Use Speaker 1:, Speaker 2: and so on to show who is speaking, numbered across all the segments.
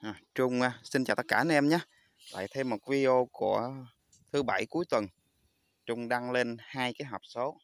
Speaker 1: Trung xin chào tất cả anh em nhé. Lại thêm một video của thứ bảy cuối tuần. Trung đăng lên hai cái hộp số.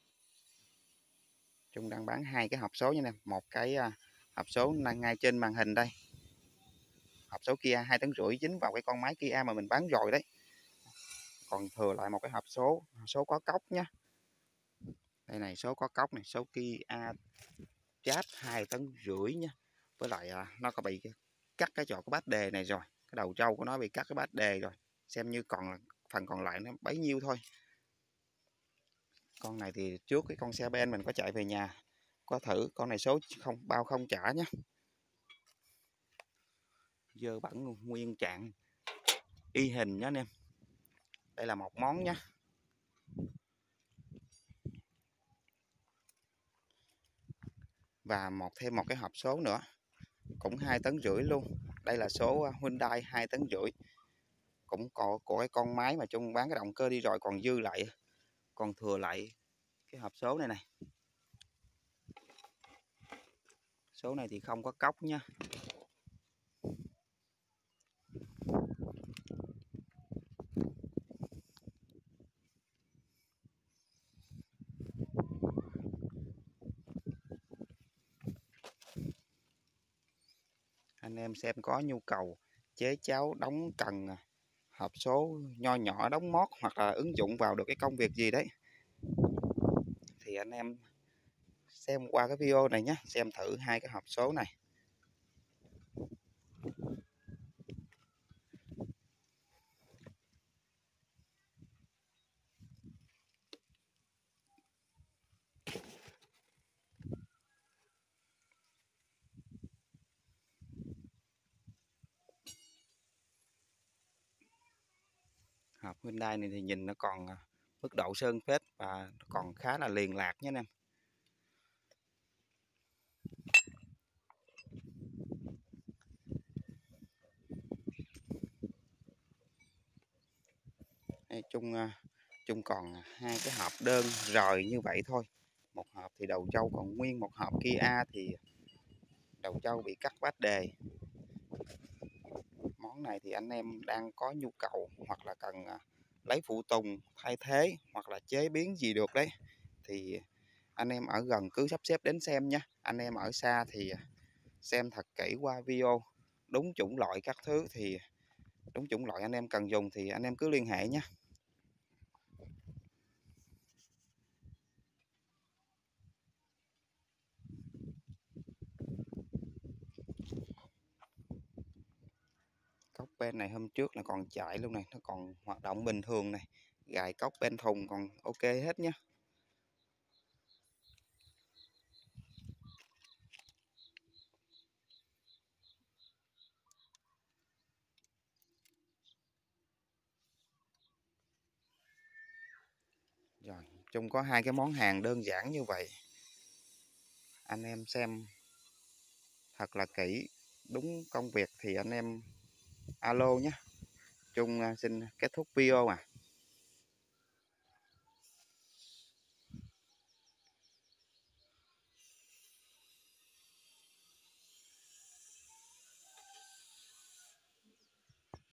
Speaker 1: Trung đang bán hai cái hộp số nha em. Một cái hộp số ngay trên màn hình đây. Hộp số Kia 2,5 tấn dính vào cái con máy Kia mà mình bán rồi đấy. Còn thừa lại một cái hộp số có cốc nhé. Đây này, số có cốc này, số Kia Chat 2,5 tấn nha. Với lại nó có bị cắt cái chỗ cái bát đề này rồi, cái đầu trâu của nó bị cắt cái bát đề rồi, xem như còn phần còn lại nó bấy nhiêu thôi. Con này thì trước cái con xe ben mình có chạy về nhà có thử, con này số không bao không trả nhé, dơ bẩn nguyên trạng y hình nhé anh em. Đây là một món nhé. Và thêm một cái hộp số nữa cũng 2,5 tấn luôn. Đây là số Hyundai 2,5 tấn, cũng có của cái con máy mà Trung bán cái động cơ đi rồi, còn dư lại, còn thừa lại cái hộp số này. Số này thì không có cốc nha. Anh em xem có nhu cầu chế cháo đóng cần hộp số nho nhỏ đóng mót hoặc là ứng dụng vào được cái công việc gì đấy thì anh em xem qua cái video này nhé, xem thử hai cái hộp số này. Hộp Hyundai này thì nhìn nó còn mức độ sơn phết và còn khá là liền lạc nhé anh em. Đây, Chung còn hai cái hộp đơn rời như vậy thôi. Một hộp thì đầu trâu còn nguyên, một hộp Kia thì đầu trâu bị cắt bát đề. Món này thì anh em đang có nhu cầu hoặc là cần lấy phụ tùng thay thế hoặc là chế biến gì được đấy thì anh em ở gần cứ sắp xếp đến xem nhé. Anh em ở xa thì xem thật kỹ qua video, đúng chủng loại các thứ thì đúng chủng loại anh em cần dùng thì anh em cứ liên hệ nhé. Cốc ben này hôm trước là còn chạy luôn này, nó còn hoạt động bình thường này, gài cốc ben thùng còn ok hết nhé. Rồi, Chung có hai cái món hàng đơn giản như vậy. Anh em xem thật là kỹ, đúng công việc thì anh em alo nhé. Chung xin kết thúc video